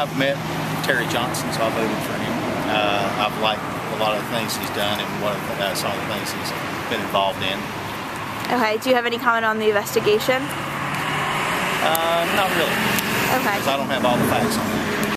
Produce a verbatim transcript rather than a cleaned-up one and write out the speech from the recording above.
I've met Terry Johnson, so I voted for him. Uh, I've liked a lot of the things he's done and what uh, some of the things he's been involved in. Okay, do you have any comment on the investigation? Uh, not really. Okay. Because I don't have all the facts on it.